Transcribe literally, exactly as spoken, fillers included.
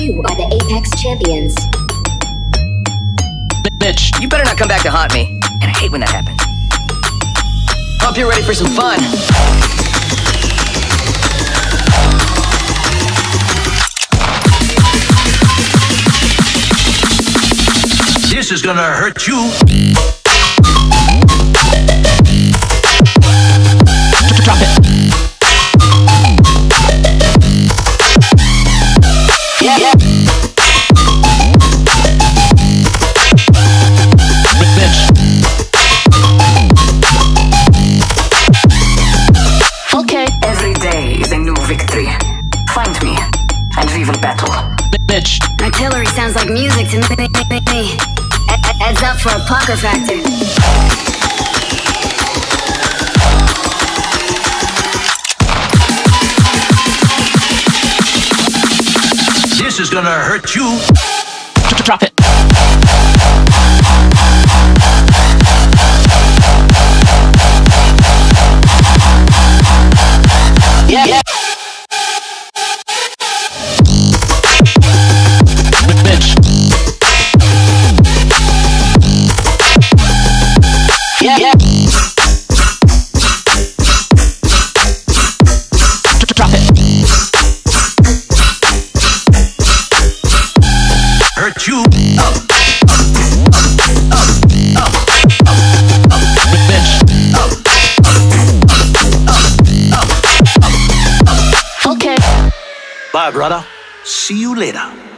You are the Apex Champions. Bitch, you better not come back to haunt me. And I hate when that happens. Hope you're ready for some fun. This is gonna hurt you. Drop it. Yeah, yeah. Bitch. Okay. Every day is a new victory. Find me, and we will battle. Bitch. Artillery sounds like music to me. Heads up for a pucker factor. This is gonna hurt you. Drop it. Yeah, yeah. Bitch. Yeah, yeah. Drop it. Hurt you. Up, up, up, up, up, up, Bitch. up, up, up, up, up. Okay. Bye, brother. See you later.